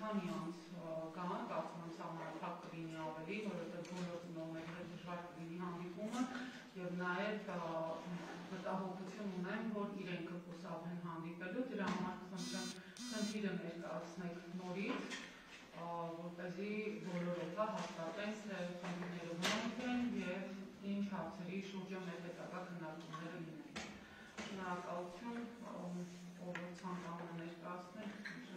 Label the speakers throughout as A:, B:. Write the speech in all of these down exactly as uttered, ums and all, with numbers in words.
A: քանյանց կան, կարծում եմ սահմանափակ կլինի ավելի, որովհետև բոլոր ծնողների հետ դժվար կլինի հանդիպումը եւ նաեւ մտահոգություն ունեմ, որ իրենք կխուսափեն հանդիպելու, դրա համար խնդրեմ խնդիրը ներկայացնեք նորից, որպեսզի բոլորովը հաստատեն, թե խնդիրները ո՞րոնք են եւ ինչ հարցերի շուրջ մեր հետագա քննարկումները լինեն։ Շնորհակալություն, ով ցանկանում է ներկայացնել,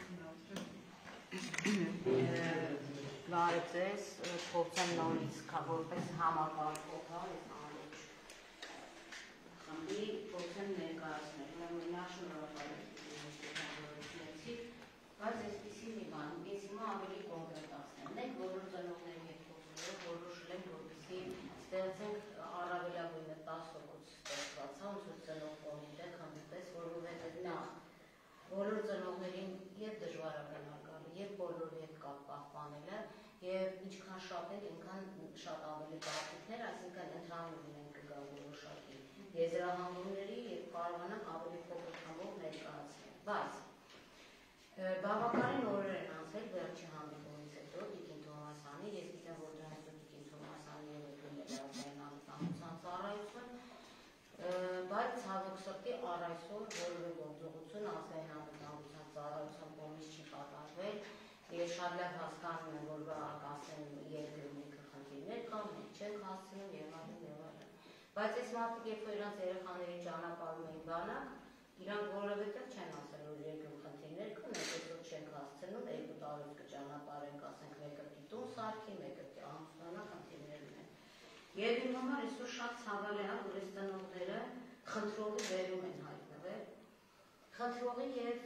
B: Բարև ձեզ, փորձեմ նորից որպես համակարգող անոչ խմբի փորձեմ ներկայացնել, ուրեմն շնորհակալություն, բայց այսպիսի մի բան, ես հիմա ավելի կոնկրետացնեմ, մենք բոլոր ծնողների հետ խոսելով որոշել ենք, որպեսզի ստեղծենք առավելագույնը տասը հոգուց ստեղծված, ոնց որ ծնող կողմից է խմբի պես, որովհետև նախ բոլոր ծնողներին եւ դժվարական արգալը եւ բոլորի հետ կապ պահպանելը եւ ինչքան շատ են, այնքան շատ ավելի կարծիքներ, այսինքն ընդհանուր ունենք կգա որոշակի եզրահանգումների եւ կարողանանք ավելի փոքր խմբով ներկայացնել։ Բայց բավականին օրեր են անցել վերջի հանդիպումից հետո Տիկին Թոմասյանի, ես գիտեմ, որ դրանից Տիկին Թոմասյանի եւ Լեգրասյան անվտանգության ծառայություն, բայց ցավոք սրտի առ այսօր որևէ գործողություն ազգային անվտանգության ծառայության կողմից չի կատարվել եւ շատ լավ հասկանում եմ, որ ասեն երկրում ինքը խնդիրներ կան, մենք չենք հասցնում եւ այլն եւ այլն։ Բայց այս մարդիկ երբ որ իրանց երեխաների ճանապարհում էին բանակ, իրանք որովհետեւ չեն ասել, որ երկրում խնդիրներ կան, մենք այսօր չենք հասցնում, երկու տարուց կճանապարհենք, ասենք մեկը տիտուն սարքի, մեկը ամուսնանա խնդիրներ ունեն։ Եվ իմ համար այսօր շատ ցավալի է, որ այս ծնողները խնդրողի վերում են հայտնվել, խնդրողի եւ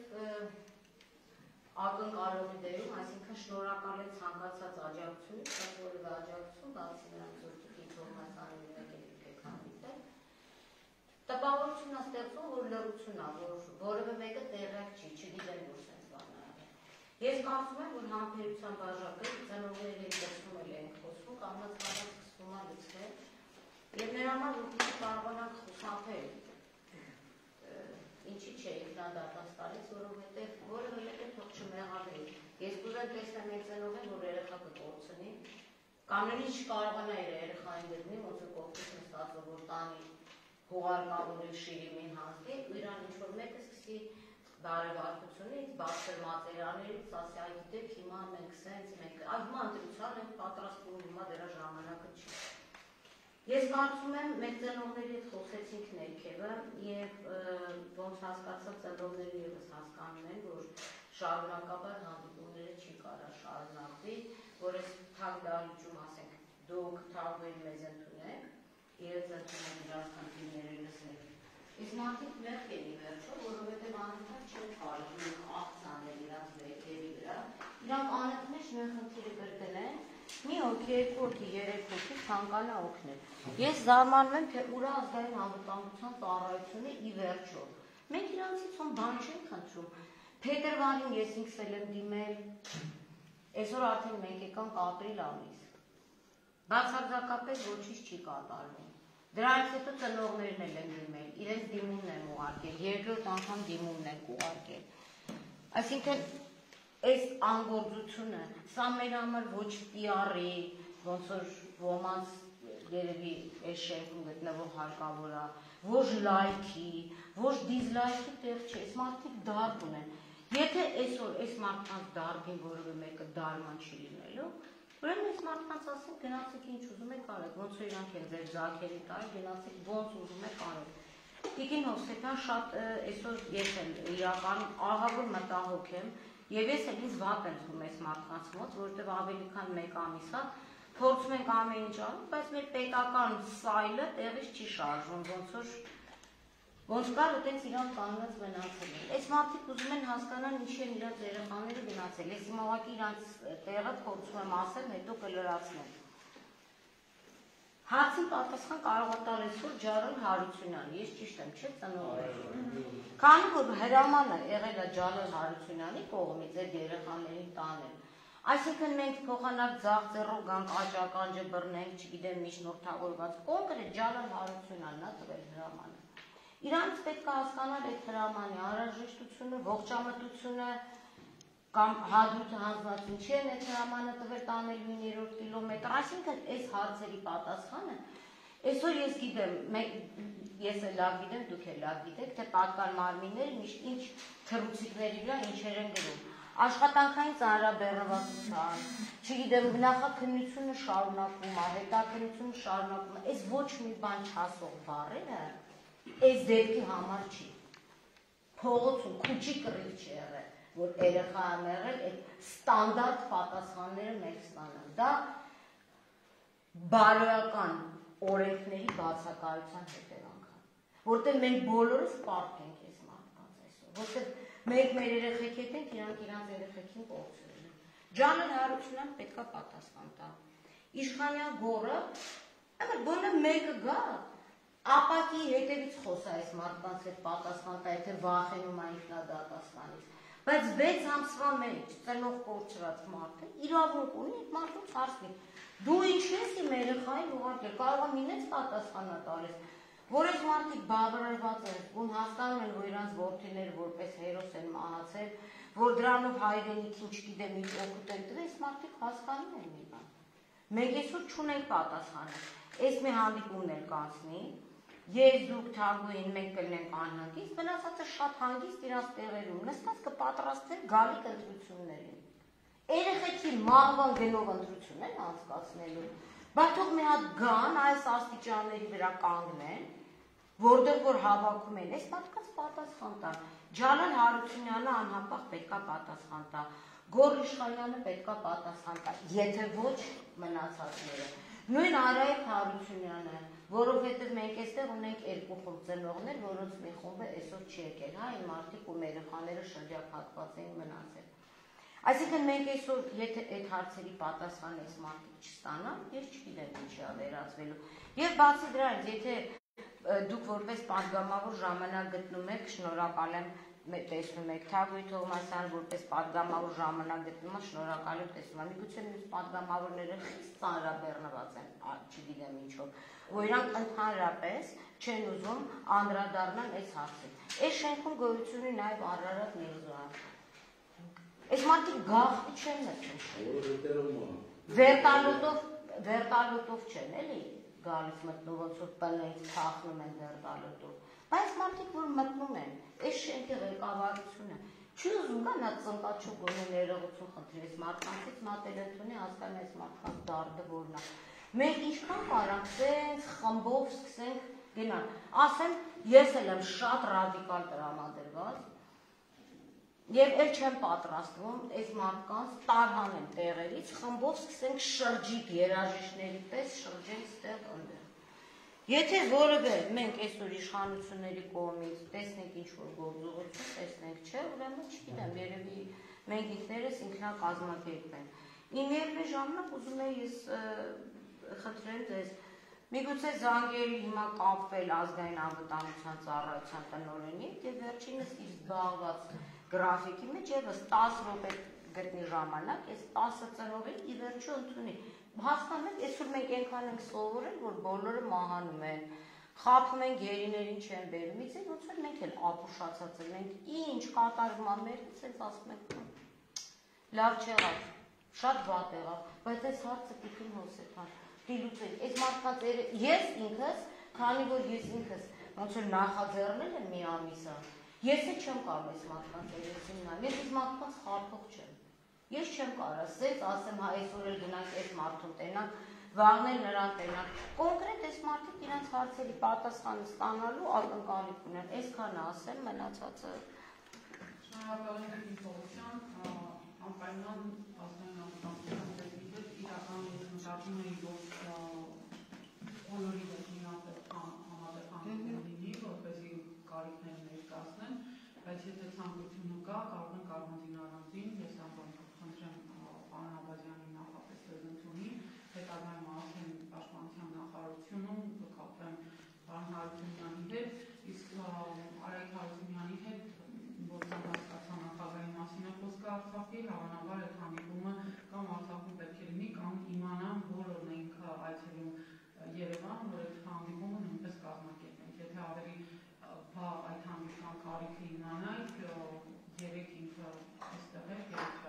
B: ակնկալողի դերում, այսինքն շնորհակալ եմ ցանկացած աջակցությունից, բայց որևէ աջակցություն, բացի նրանց որ Տիկին Թոմասյանի մեկ եք հանդիպել, տպավորություն է ստեղծում, որ լռություն է, որ որևէ մեկը տեղյակ չի, չգիտեն որ սենց բան է։ Ես կարծում եմ, որ համբերության բաժակը ծնողների հետ դասում էլ ենք խոսում, կամաց կամաց սկսվում է լցվել, եւ նրա համար որպեսզի կարողանանք խուսափել ինչի՞ չէ ինքնադատված տարից, որովհետև որևէ մեկը թող չմեղադրի։ Ես կուզեմ տեսնեմ այն ծնողին, որ երեխա կկորցնի, կամ նույնիսկ չկարողանա իր երեխային դեպի, ոնց որ կողքից նստած որ տանի հուղարկավորի շիրիմին հանձնի, ու իրան ինչ-որ մեկը սկսի բարեվարկությունից, բարձր մատերիալներից, ասի այ գիտեք հիմա մենք սենց, մենք այ հիմա ընտրության ենք պատրաստվում, հիմա դրա ժամանակը չի։ Ես կարծում եմ, մենք ծնողների հետ խոսեցինք ներքևը եւ ոնց հասկացա ծնողները եւս հասկանում են, որ շարունակաբար հանդիպումները չի կարա շարունակվի, որ այս թակ դահլիճում ասենք դուք թաղվերի մեզ ընդունեք, իրենց ընդունեք իրար խնդիրները լսեք։ Իսկ մարդիկ մեղք են ի վերջո, որովհետև անընդհատ չեն կարողանում աղցանել իրանց վերքերի վրա, իրանք անընդմեջ նույն խնդիրը կրկնեն, մի հոգի, երկու հոգի, երեք հոգի ցանկանա օգնել։ Ես զարմանում եմ, թե ուր ազգային անվտանգության ծառայությունը ի վերջո։ Մենք իրանցից ում բան չենք խնդրում։ Փետրվարին ես ինքս էլ եմ դիմել, այսօր արդեն մենք եկանք ապրիլ ամիս։ Բացարձակապես ոչինչ չի կատարվում։ Դրանից հետո ծնողներն էլ են դիմել, իրենց դիմումն են ուղարկել, երկրորդ անգամ դիմումն են ուղարկել։ Այսինքն այս անգործությունը, սա մեր համար ոչ պի արի, ոնց որ ոմանց երևի այս շենքում գտնվող հարկավոր է, ոչ լայքի, ոչ դիզլայքի տեղ չէ, այս մարդիկ դարկ ունեն։ Եթե այսօր այս մարդկանց դարկին որևէ մեկը դարման չի լինելու, ուրեմն այս մարդկանց ասենք գնացեք ինչ ուզում եք արեք, ոնց որ իրանք են ձեր ձագերի տարի, գնացեք ոնց ուզում եք արեք։ Տիկին Հովսեփյան շատ այսօր ես էլ իրական ահավոր մտահոգ եմ եւ ես էլ ինձ վատ եմ զգում այս մարդկանց մոտ, որովհետեւ ավելի քան մեկ ամիս է փորձում ենք ամեն ինչ անել, բայց մեր պետական սայլը տեղից չի շարժվում, ոնց որ ոնց կար այտենց իրանք կանգնած մնացել են։ Այս մարդիկ ուզում են հասկանալ ինչի են իրանց երեխաները գնացել։ Ես հիմա ուղղակի իրանց տեղը փորձում եմ ասել, հետո կլրացնեմ։ Հարցին պատասխան կարող է տալ այսօր Ջալալ Հարությունյանը, ես ճիշտ եմ, չէ՞ ծնողներ։ Քանի որ հրամանը եղել է Ջալալ Հարությունյանի կողմից այդ երեխաներին տանել։ Այսինքն մենք փոխանակ ձախ ձեռով գանք աճականջը բռնենք, չգիտեմ, միջնորդավորված կոնկրետ Ջալալ Հարությունյանն է տվել հրամանը։ Իրանց պետք է հասկանալ այդ հրամանի անհրաժեշտությունը, ողջամտությունը կամ հադրութը հանձնածին չի են այդ հրամանը տվել տանելու իններորդ կիլոմետր, այսինքն այս հարցերի պատասխանը, այսօր ես գիտեմ, ես էլ լավ գիտեմ, դուք էլ լավ գիտեք, թե պատկան մարմինները միշտ ինչ թռուցիկների վրա ինչեր են գրում, աշխատանքային ծանրաբեռնվածության, չգիտեմ, նախաքննությունը շարունակում է, հետաքննությունը շարունակում է, այս ոչ մի բան չասող բառերը, այս դեպքի համար չի, փողոցում քուչի կռիվ չի եղել, որ երեխա եմ եղել, այդ ստանդարտ պատասխանները մենք ստանան, դա բարոյական օրենքների բացակայության հետևանքն, որտեղ մենք բոլորս պարտք ենք այս մարդկանց այսօր, որտեղ մենք մեր երեխեք հետ ենք, իրանք իրանց երեխեքին կորցրել են։ Ջանն Հարությունյան պետք է պատասխան տա։ Իշխանյան գորը, այլ բոլորը մեկը գա, ապակի հետևից խոսա այս մարդկանց հետ պատասխան տա, եթե վախենում է ինքնադատաստանից։ Բայց վեց ամսվա մեջ ծնող կորցրած մարդը իրավունք ունի այդ մարդուց հարցնի։ Դու ինչ ես իմ երեխային ուղարկել, կարող եմ ինձ պատասխանա տալիս, որ այս մարդիկ բավարարված են, ում հասկանում են, որ իրանց որդիները որպես հերոս են մահացել, որ դրանով հայրենիքին չգիտեմ ինչ օգուտ են տվել, այս մարդիկ հասկանում են մի բան։ Մենք այսօր չունենք պատասխանը։ Այս մի հանդիպումն էլ կանցնի, ես դուք թագուին մենք կլինենք անհանգիստ, մնացածը շատ հանգիստ իրանց տեղերում, նստած կպատրաստվեն գալիք ընտրություններին։ Երեխեքի մահվան գնով ընտրություն են անցկացնելու, բայց թող մի հատ գան այս աստիճանների վրա կանգնեն, որտեղ որ հավաքում են, այս մարդկանց պատասխան տա։ Ջալալ Հարությունյանը անհապաղ պետքա պատասխան տա, Գոր Իշխանյանը պետքա պատասխան տա, եթե ոչ մնացածները։ Նույն Արայիկ Հարությունյանը, որովհետև մենք այստեղ ունենք երկու խումբ ծնողներ, որոնց մի խումբը այսօր չի եկել, հա, այն մարդիկ ու երեխաները շրջափակված էին մնացել։ Այսինքն մենք այսօր, եթե այդ հարցերի պատասխան այս մարդիկ չստանան, ես չգիտեմ ինչի է վերածվելու։ Եվ բացի դրանից, եթե դուք որպես պատգամավոր ժամանակ գտնում եք, շնորհակալ եմ տեսնում եք, Թագուհի Թովմասյանը որպես պատգամավոր ժամանակ գտնում է, շնորհակալ եմ տեսնում եմ, միգուցե մյուս պատգամավորները խիստ ծանրաբեռնված են, չգիտեմ ինչով, որ իրանք ընդհանրապես չեն ուզում անդրադառնալ այս հարցին։ Այս շենքում գոյություն ունի նաև Արարատ Միրզոյան։ Այս մարդիկ գաղտնի չեն մտնում։ Վերտալոտով, վերտալոտով չեն, էլի գալիս մտնում, ոնց որ տնից թախնում են վերտալոտով։ Բայց մարդիկ, որ մտնում են, այս շենքի ղեկավարությունը չի ուզում կա նա ծնկաչու գոնե ներողություն խնդրի այս մարդկանցից մատել ընդունի հասկանում այս մարդկանց դարդը որն է։ Մենք ինչքան կարանք սենց խմբով սկսենք գնալ։ Ասեմ, ես էլ եմ շատ ռադիկալ տրամադրված եւ էլ չեմ պատրաստվում այս մարդկանց տարհանեմ տեղերից, խմբով սկսենք շրջիկ երաժիշտների պես շրջենք ստեղ ընդեղ։ Եթե որևէ մենք այսօր իշխանությունների կողմից տեսնենք ինչ-որ գործողություն, տեսնենք չէ, ուրեմն չգիտեմ, երևի մենք ինքներս ինքնակազմակերպենք։ Իմ երբե ժամանակ ուզում եմ ես խնդրեմ ձեզ, միգուցե զանգել հիմա կապվել ազգային անվտանգության ծառայության տնօրենի եւ վերջինս իր զբաղված գրաֆիկի մեջ եւս տասը րոպե գտնի ժամանակ, այս տասը ծնողին ի վերջո ընդունի։ Հասկանում եք, այսօր մենք այնքան ենք սովորել, որ բոլորը մահանում են, խաբում են գերիներին չեն բերում, իսկ ոնց որ մենք էլ ապուշացած ենք, ինչ կատարվում է մերից, այս ասում ենք, լավ չեղավ, շատ վատ եղավ, բայց այս հարցը պիտի հոսեթան, դիլուծենք, այս մարդկանց ես ինքս, քանի որ ես ինքս ոնց որ նախաձեռնել եմ մի ամիսը, ես էլ չեմ կարող այս մարդկանց երեսին նայել, ես այս մարդկանց խաբող չեմ։ Ես չեմ կարող ասել, ասեմ, հա այսօր էլ գնանք այս մարդուն տենանք, վաղներ նրան տենանք։ Կոնկրետ այս մարդիկ իրենց հարցերի պատասխանը ստանալու ակնկալիք ունեն։ Այսքանը ասեմ, մնացածը։
A: Շնորհակալ եմ ինֆորմացիան, անպայման ազգային անվտանգության դեպքից իրական մտածում էի, որ բոլորի դեպքին համապատասխան լինի, որպեսզի կարիքները ներկայացնեն, բայց եթե ցանկությունը կա, կարող ենք առանձին առանձին, ես ամբողջ խնդրեմ պարոն Աբազյանի նախապես լեզունի, հետագայում ասեմ պաշտպանության նախարարությունում կկապվեմ պարոն Հարությունյանի հետ, իսկ Արայիկ Հարությունյանի հետ, որքան հասկացա նախագահի մասին է խոսքը Արցախի, հավանաբար այդ հանդիպումը կամ Արցախում պետք է լինի, կամ իմանամ բոլորն ենք այցելում Երևան, որ այդ հանդիպումը նույնպես կազմակերպենք, եթե ավելի այդ հանդիպման կարիքը իմանայք, երեք ինքը այստեղ է, երեք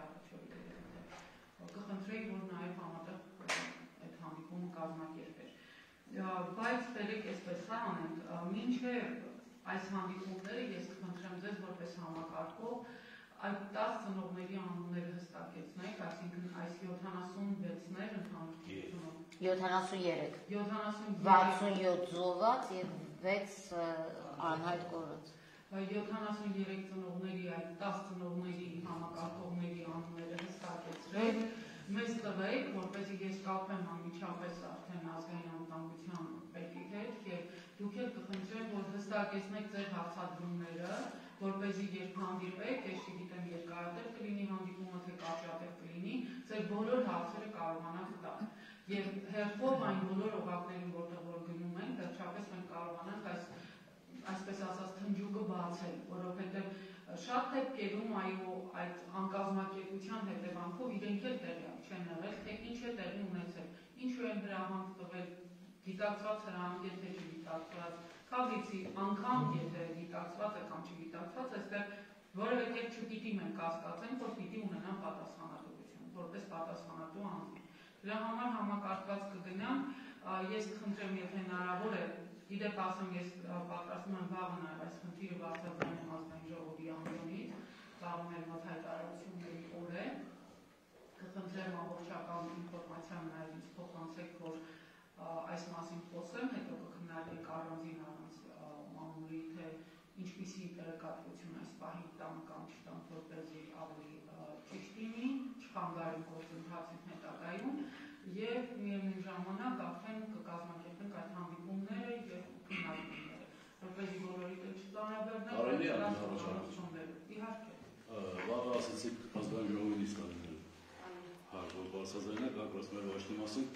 A: ինչ է այս հանդիպումները, ես կխնդրեմ ձեզ որպես համակարգող այդ տասը ծնողների անունները հստակեցնեք, այսինքն այս յոթանասունվեցներ ընդհանուր
B: յոթանասուներեք
A: յոթանասուներեք
B: վաթսունյոթ զոհված եւ վեց անհայտ կորած
A: յոթանասուներեք ծնողների այդ տասը ծնողների համակարգողների անունները հստակեցրեք, մեզ տվեք, որպեսզի ես կապեմ անմիջապես արդեն ազգային անվտանգության պետի հետ եւ դուք էլ կխնդրեմ, որ հստակեցնեք ձեր հարցադրումները, որպեսզի երբ հանդիպեք, ես չգիտեմ երկարատև կլինի հանդիպումը, թե կարճատև կլինի, ձեր բոլոր հարցերը կարողանանք տալ։ Եվ հերթով այն բոլոր օղակներին, որտեղ որ գնում ենք, վերջապես մենք կարողանանք այս այսպես ասած թնջուկը բացել, որովհետև շատ դեպքերում այո այդ անկազմակերպության հետևանքով իրենք էլ տեղյակ չեն եղել, թե ինչ է տեղի ունեցել, ինչու են դրա համար տվել գիտակցված հրանք, եթե չգիտակցված, քաղցի անգամ եթե գիտակցված է կամ չգիտակցված, այստեղ որևէ կերպ չպիտի մենք կասկածենք, որ պիտի ունենան պատասխանատվություն, որպես պատասխանատու անձ։ Դրա համար համակարգված կգնամ, ես կխնդրեմ, եթե հնարավոր է, իդեպ ասեմ, ես պատրաստում եմ վաղը նաև այս խնդիրը բարձրացնեմ ազգային ժողովի անունից, վաղը մեր մոտ հայտարարությունների օր է, կխնդրեմ ամբողջական ինֆորմացիան նաև ինձ փոխանցեք, որ այս մասին խոսեմ, հետո կքննարկենք առանձին առանց մամուլի, թե ինչպիսի տեղեկատվություն այս պահին տան կամ չտան, որպեսզի ավելի ճիշտ լինի, չխանգարի գործընթացին հետագայում եւ միևնույն ժամանակ արդեն կկազմակերպենք այդ հանդիպումները եւ քննարկումները, որպեսզի բոլորի հետ չծանրաբեռնենք, իհարկե։
C: Վաղը ասացիք ազգային ժողովի նիստ արել, հարգող բարձրաձայնակ, ակրոս մեր վաշտի մասին,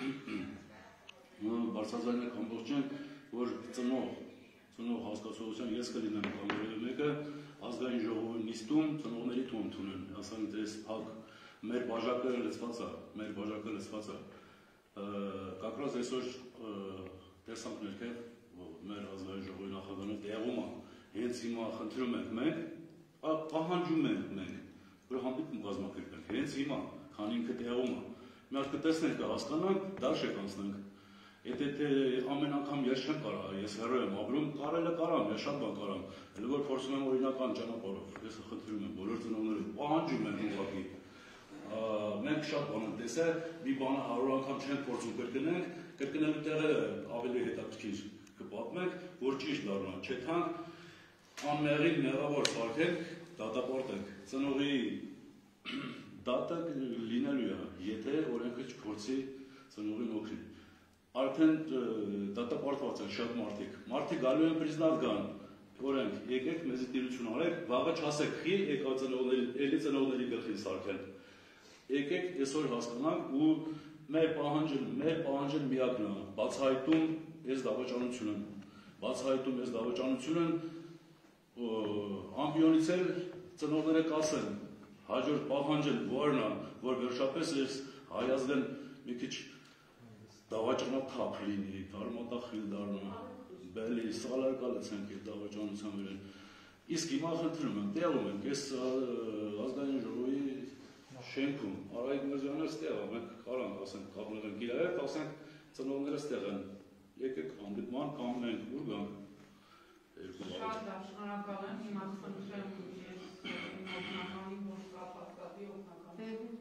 C: բարձրաձայնակ ամբողջեն, որ ծնող, ծնող հասկացողության ես կլինեմ կամ որևէ մեկը ազգային ժողովի նիստում ծնողների տուն թունեն, ասենք դες փակ մեր բաժակը լցված է, մեր բաժակը լցված է, կակրոս այսօր տեսանք ներքև մեր ազգային ժողովի նախագահը տեղում է, հենց հիմա խնդրում ենք մենք, պահանջում ենք մենք, որ հանդիպում կազմակերպենք, հենց հիմա, քանի ինքը տեղում է, մի հատ կտեսնենք, կհասկանանք, դաշ եք անցնենք, եթե թե ամեն անգամ ես չեմ կարա, ես հեռու եմ ապրում, կարելը կարամ, ես շատ բան կարամ, հենց որ փորձում եմ օրինական ճանապարհով, ես խնդրում եմ բոլոր ծնողները, պահանջում են ուղղակի, մենք շատ բան ենք տեսել, մի բանը հարյուր անգամ չենք փորձում կրկնենք, կրկնելու տեղը ավելի հետաքրքիր կպատմենք, որ ճիշտ դառնա, չեթանք, անմեղին մեղավոր սարքենք, դատապարտենք, ծնողի դատը լինելու է, եթե օրենքը չփորձի ծնողին օգնի։ Արդեն դատապարտված են շատ մարդիկ, մարդիկ գալու են պրիզնատ գան, օրենք, եկեք մեզի տիրություն արեք, վաղը չասեք խի, եկա ծնողների, էլի ծնողների գլխին սարքեն, եկեք այսօր հասկանանք ու մեր պահանջն, մեր պահանջն միակն է, բացահայտում ես դավաճանությունն, բացահայտում ես դավաճանությունն, ամբիոնից էլ ծնողները կասեն, հաջորդ պահանջն որն է, որ վերջապես ես հայազգն մի քիչ դավաճանաթափ լինի, դարմատախիլ դառնա, բելի, սալարկա լցենք այդ դավաճանության վերեն։ Իսկ հիմա խնդրում եմ, տեղում ենք, ես ազգային ժողովի շենքում, Արայիկ Միրզյանը ստեղ է, մենք կարանք, ասենք, կապնենք իրար հետ, ասենք, ծնողները ստեղ են, եկեք հանդիպման կամ մենք ուր գանք։
A: Շատ շնորհակալ եմ, հիմա խնդրեմ ես օգնականին, որ կապած կապի օգնականին։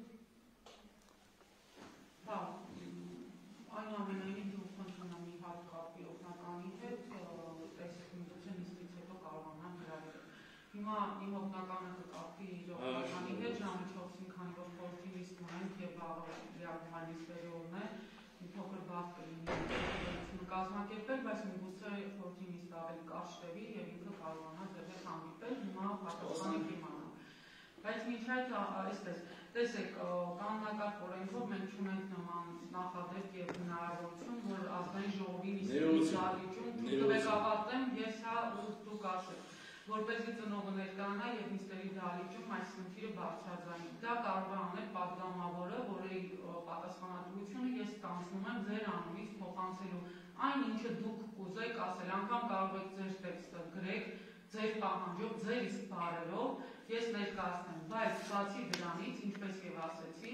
A: Հա, այն ամենայնիվ դու խնդրում եմ մի հատ կապի օգնականի հետ, տեսքնություն նիստից հետո կարողանամ գրավել։ Հիմա իմ օգնականը կկապի իր օգնականի հետ, ժամը չորսին, քանի որ խորհրդի նիստ ունենք եւ վաղը լիակումա նիստերի օրն է, մի փոքր բաց կլինի կազմակերպել, բայց միգուցե խորհրդի նիստ ավելի կարճ տևի եւ ինքը կարողանա ձեր հետ հանդիպել, հիմա պատասխանեք իմանալ։ Բայց մինչ այդ այսպես, տեսեք, կանոնակարգ օրենքով մենք չունենք նման նախադեպ եւ հնարավորություն, որ ազգային ժողովի նիստի դալիճում դուք ավարտեմ, ես հա դուք ասեք, որպեսզի ծնողը ներկայանա եւ նիստերի դալիճում այս խնդիրը բարձրաձայնի։ Դա կարող է անել պատգամավորը, որի պատասխանատվությունը ես ստանձնում եմ ձեր անունից փոխանցելու այն ինչը դուք կուզեք ասել, անգամ կարող եք ձեր տեքստը գրեք, ձեր պահանջով, ձեր իսկ բարերով, ես ներկայացնեմ, բայց բացի դրանից, ինչպես եւ ասեցի,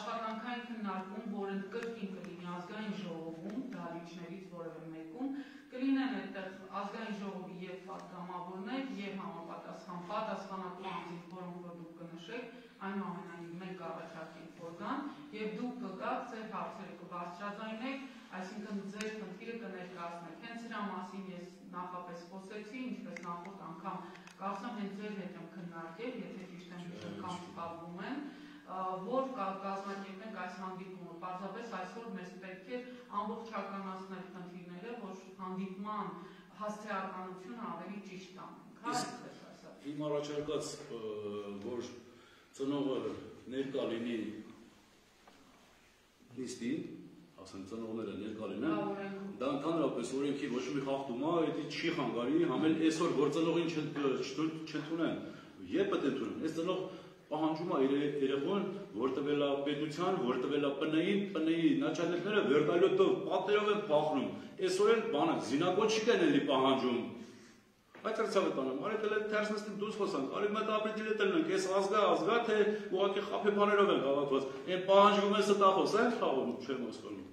A: աշխատանքային քննարկում, որը կրկին կլինի ազգային ժողովում, դալիճներից որևէ մեկում, կլինեն այդտեղ ազգային ժողովի եւ պատգամավորներ եւ համապատասխան պատասխանատու անձինք, որոնք որ դուք կնշեք, այնուամենայնիվ մենք առաջարկենք որ գան եւ դուք կգաք ձեր հարցերը կբարձրաձայնեք, այսինքն ձեր խնդիրը կներկայացնեք։ Հենց դրա մասին ես նախապես խոսեցի, ինչպես նախորդ անգամ կարծեմ հենց ձեր հետ եմ քննարկել, եթե ճիշտ եմ հիշում կամ սպառվում եմ, որ կազմակերպենք այս հանդիպումը։ Պարզապես այսօր մեզ պետք է ամբողջականացնել խնդիրները, որ հանդիպման հասցեականությունը ավելի ճիշտ տանենք։
C: Իմ առաջարկած, որ ծնողը ներկա լինի նիստին, ասենք ծնողները ներկա լինեն, դա ընդհանրապես օրենքի ոչ մի խախտում է, դա չի խանգարի, համել այսօր որ ծնողին չընդունեն, երբ պետք է ընդունեն, այս ծնող պահանջում է իր երեխուն, որ տվել է պետության, որ տվել է ՊՆ-ին, ՊՆ-ի начальникները վերտալյոտով պատերով են փախնում, այսօր են բանը զինակոչիկ են էլի պահանջում։ Բայց ծրցավը տանում, արեք էլ թերս նստին դուս խոսանք, արեք մետ ապրիլի տնենք, այս ազգա, ազգա, թե ուղղակի խափեփաներով են հավաքված, այն պահանջվում է ստախոս, այն խաղում չեմ հասկանում։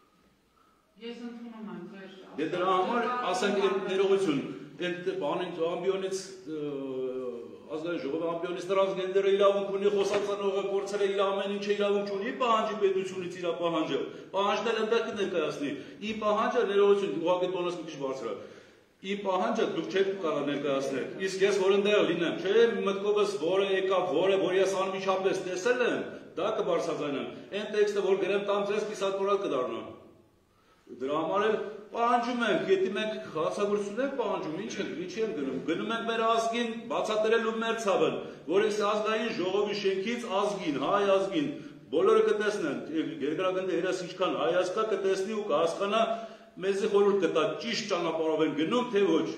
A: Ես ընդունում եմ ձեր։
C: Դե դրա համար ասենք այդ ներողություն, այդ բանին ամբիոնից ազգային ժողովը ամբիոնից նրանց գենդերը իրավունք ունի, խոսածանողը գործել է իր ամեն ինչը իրավունք ունի, պահանջի պետությունից իր պահանջը, պահանջն էլ ընդեղ կներկայացնի, ի պահանջը ներողություն, ուղղակի տոնս մի քիչ բարձր է, ի պահանջը դուք չեք կարող ներկայացնել, իսկ ես որ ընդեղ լինեմ, չէ, մտքովս որը եկավ, որը որ ես անմիջապես տեսել եմ, դա կբարձրացնեմ, այն տեքստը որ գրեմ տամ ձեզ կիսատորալ կդառնա։ Դրա համար էլ պահանջում ենք, եթե մենք հացագործություն ենք պահանջում, ինչ ենք, ինչի ենք գնում, գնում ենք մեր ազգին, բացատրելու մեր ցավը, որ այս ազգային ժողովի շենքից ազգին, հայ ազգին, բոլորը կտեսնեն, երկրագնդի երես ինչքան հայ ազգա կտեսնի ու կհասկանա, մեզի խորհուրդ կտա, ճիշտ ճանապարհով են գնում, թե ոչ։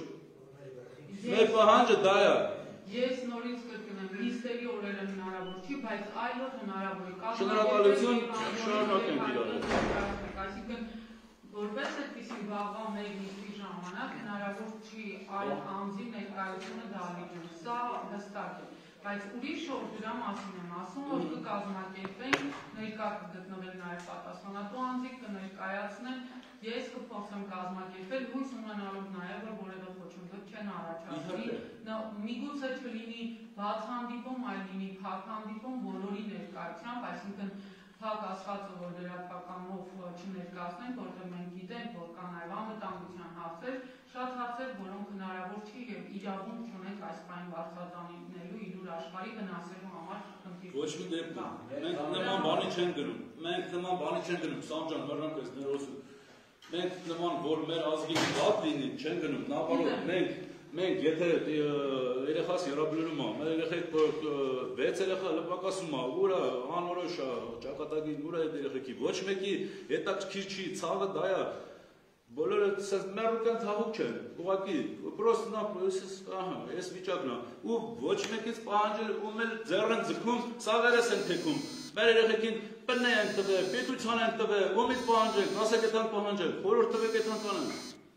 C: Մեր պահանջը դա է։
A: Ես նորից կրկնեմ, նիստերի օրերը հնարավոր չի, բայց այլ օր հնարավոր է։
C: Շնորհակալություն, շարունակենք իրար։
A: Այսինքն որպես այդպիսի վաղվա մեր նիստի ժամանակ հնարավոր չի այլ անձի ներկայությունը դալինում, սա հստակ է, բայց ուրիշ օր դրա մասին եմ ասում, որ կկազմակերպենք, ներկա կգտնվել նաև պատասխանատու անձիկ, կներկայացնեն, ես կփորձեմ կազմակերպել, հույս ունենալով նաև, որ որևէ խոչընդոտ չեն առաջացնի, միգուցե չլինի բաց հանդիպում, այլ լինի փակ հանդիպում բոլորի ներկայությամբ, այսինքն փակ ասվածը, որ լրատվականով չներկայացնենք, որտեղ մենք գիտենք, որ կա նաև անվտանգության հարցեր, շատ հարցեր, որոնք հնարավոր չի եւ իրավունք չունենք այս բանը բարձրաձայնելու իլուր աշխարհի վնասելու համար խնդիր։
C: Ոչ մի դեպքում մենք նման բանի չենք գնում։ Մենք նման բանի չենք գնում, Սամջան, բառնանքս ներողություն։ Մենք նման որ մեր ազգի վատ լինի, չենք գնում, naopak մենք մենք եթե երեխաս երաբլուրում է, մեր երեխեք վեց երեխա լպակասում է, ուրա անորոշ է, ճակատագին ուրա այդ երեխեքի, ոչ մեկի հետաքրքիր չի, ցավը դա է, բոլորը մերուկան ցավուկ չեն, ուղղակի, պրոստ նա, ահա, այս վիճակն է, ու ոչ մեկից պահանջել, ում էլ ձեռ են ձգում, սաղերես են թեքում, մեր երեխեքին ՊՆ են տվել, պետության են տվել, ումից պահանջենք, ասեք այդան պահանջենք, խորհուրդ տվեք այդան կանեն։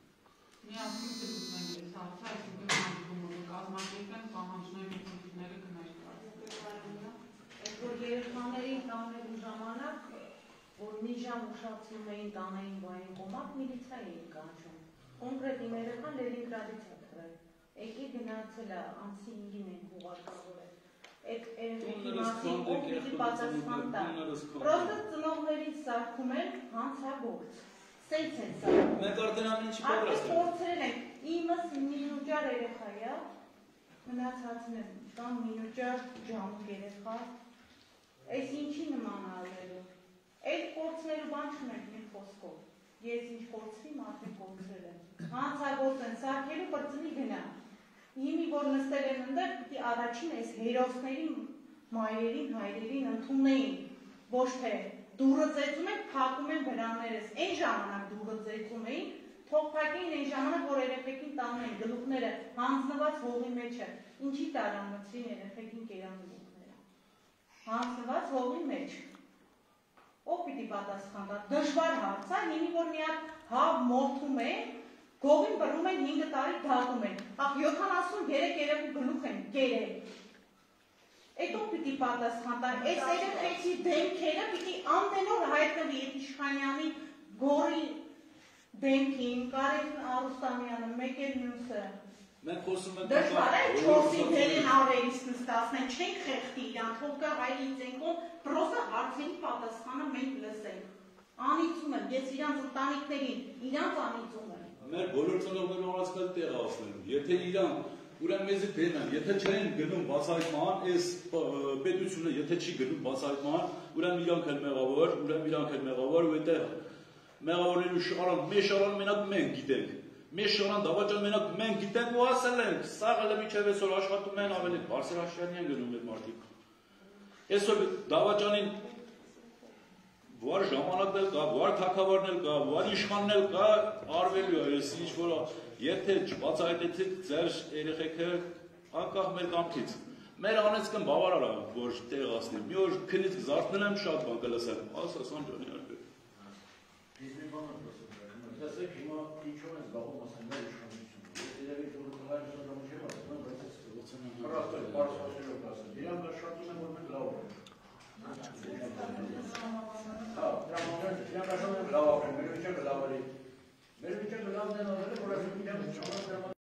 D: Երեխաներին տանելու ժամանակ, որ մի ժամ ուշացնում էին տանային վայնկոմատ, միլիցիա էին կանչում։ Կոնկրետ իմ երեխան Լենինգրադից է թռել։ Եկի գնացել է, անցի ինգին ենք ուղարկավորել։ Այդ երեխեքի մասին ով պիտի պատասխան տա։ Պրոստը ծնողներին սարքում են հանցագործ։ Սենց են սարքում։
C: Մենք արդեն ամեն ինչի պատրաստ ենք։
D: Փորձել ենք, իմս մինուճար երեխա է, մնացածն է, տան մինուճար ջամուկ երեխա։ Այս ինչի նման ալելու, այդ կործնելու բան չունենք մեր խոսքով, ես ինչ կործվի մարդիկ կործրել են, հանցագործ են սարքելու պրծնի գնա, հիմի որ նստել են ընդեղ, պիտի առաջին այս հերոսների մայրերին, հայրերին ընդունեին, ոչ թե դուրը ծեծում են, փակում են վրաններս, այն ժամանակ դուրը ծեծում էին, թող փակեին այն ժամանակ, որ երեխեքին տանում են գլուխները հանձնված հողի մեջ է, ինչի տարամցրին երեխեքին կերանելու։ Հանձնված հողի մեջ, ով պիտի պատասխան տա, դժվար հարց է, հիմի որ մի հատ հավ մորթում են, գողին բռնում են հինգ տարի դատում են, ախ յոթանասուններեք երեկու գլուխ են, գերեք, այդ ով պիտի պատասխան տա, այս երեխեքի դեմքերը պիտի ամեն օր հայտնվի այդ Իշխանյանի գորի Բենքին, Կարեն Արուստամյանը, մեկ էլ մյուսը։
C: Մենք խոսում ենք
D: Դժվար է չորսի դերին ավերից նստացնեն, չենք խեղդի իրան, թող գա այլ ինձենքով, պրոստը հարցերի պատասխանը մենք լսենք։ Անիծում եմ, ես իրանց ընտանիքներին, իրանց անիծում եմ։
C: Մեր բոլոր ծնողներն առանցքալ տեղ ասնելու, եթե իրան ուրեմն մեզի բերնան, եթե չեն գնում բացահայտման, այս պետությունը եթե չի գնում բացահայտման, ուրեմն իրանք են մեղավոր, ուրեմն իրանք են մեղավոր, ու այդտեղ մեղավորների շարան, մեր շարան մենակ մենք գիտենք, մեր շարան դավաճան մենակ մենք գիտենք ու ասել ենք, սա հələ միջև այսօր աշխատում են ավելի բարձր աշխարհի են գնում այդ մարդիկ։ Այսօր դավաճանին վար ժամանակն էլ կա, վար թագավորն էլ կա, վար իշխանն էլ կա, արվելու է, ես ինչ որ եթե չբացահայտեցիք ձեր երեխեքը անկախ մեր կամքից։ Մեր անեցքն բավարար է, որ տեղացնի։ Մի օր քնից զարթնել եմ շատ բան կլսեմ, ասա Սանջանի արբեր։
E: Իսկ մի բան եմ ասում, տեսեք հիմա ինչով են զբաղվում ասեն մեր իշխանությունը։ Ես իրավի որ տղայր սոդամու չեմ ասում, բայց ես պարաստ պարաստ ասում։ Իրան նշանակում են որ մենք լավ ենք։ Հա, դրա համար իրան նշանակում են լավ ենք, մեր վիճակը լավ է։ Մեր վիճակը լավն է, որ ասում իրան